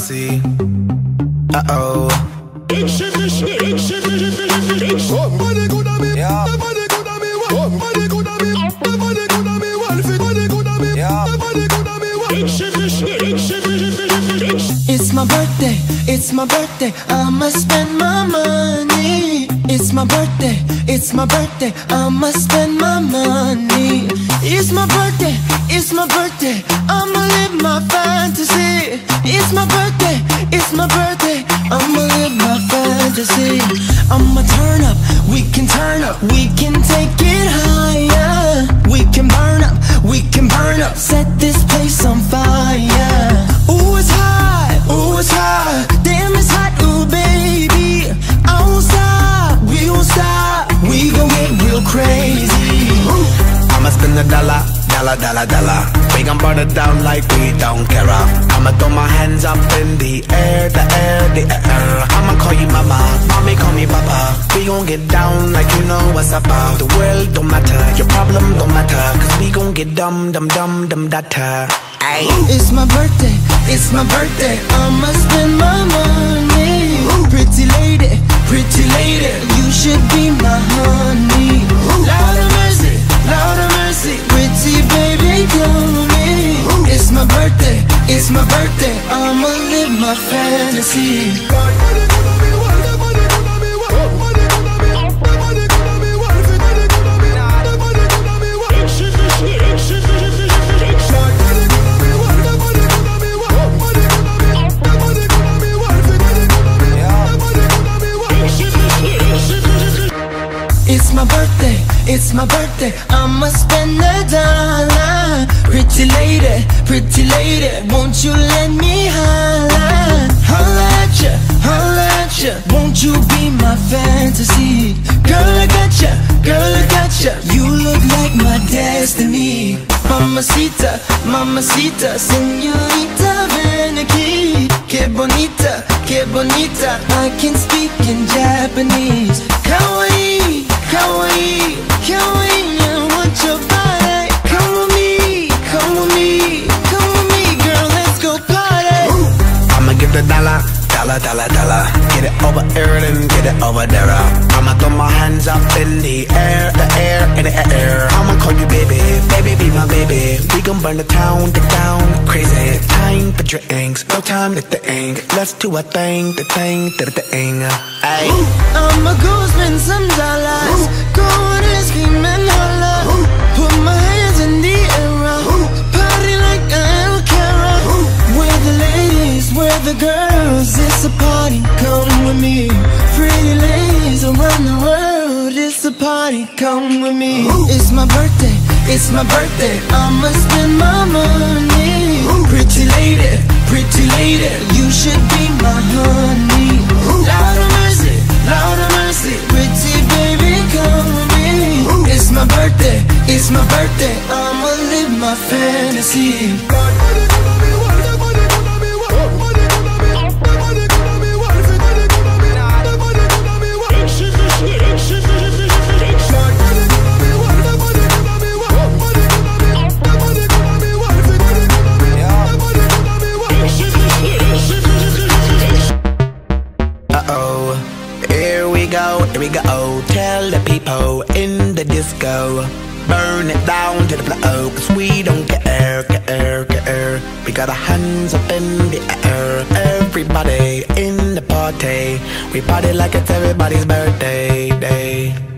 fantasy. Uh-oh. It's my birthday, I'ma spend my money. It's my birthday, I'ma spend my money. It's my birthday, I'ma live my fantasy. It's my birthday, I'ma live my fantasy. I'ma turn up, we can take it higher. We can burn up, set this place on fire. Ooh, it's hot, damn it's hot, ooh baby. I won't stop, we won't stop, we gon' get real crazy. I'ma spend a dollar. We gon' burn it down like we don't care. I'ma throw my hands up in the air. I'ma call you mama, mommy call me papa. We gon' get down like you know what's up. The world don't matter, your problem don't matter, cause we gon' get dumb data. Ay. It's my birthday, I'ma spend my money. Pretty lady, you should be my honey. Lord of mercy, pretty baby, come with me. It's my birthday, I'ma live my fantasy. It's my birthday, I'ma spend a dollar. Pretty lady, won't you let me holla? Holla at ya, won't you be my fantasy? Girl, I gotcha, you look like my destiny. Mamacita, señorita, ven aquí. Que bonita, I can speak in Japanese. Kawaii, I want your body. Come with me, girl, let's go party. I'ma give the dollar. Get it over here and get it over there. I'ma throw my hands up in the air, in the air. I'ma call you baby, be my baby. We gon' burn the town crazy. Time for drinks, no time to think. Let's do a thing, the thing. Ay. I'ma go spend some dollars. Go and scream and holla. Put my hands in the air. Party like I don't care. Where the ladies, where the girls, it's a party, come with me. Pretty ladies around the world, it's a party, come with me. It's my birthday, I'ma spend my money. Pretty lady, you should be my honey. Lord of mercy, pretty baby, come with me. It's my birthday, I'ma live my fantasy. Here we go, tell the people in the disco, burn it down to the floor, cause we don't care. We got our hands up in the air, everybody in the party. We party like it's everybody's birthday day.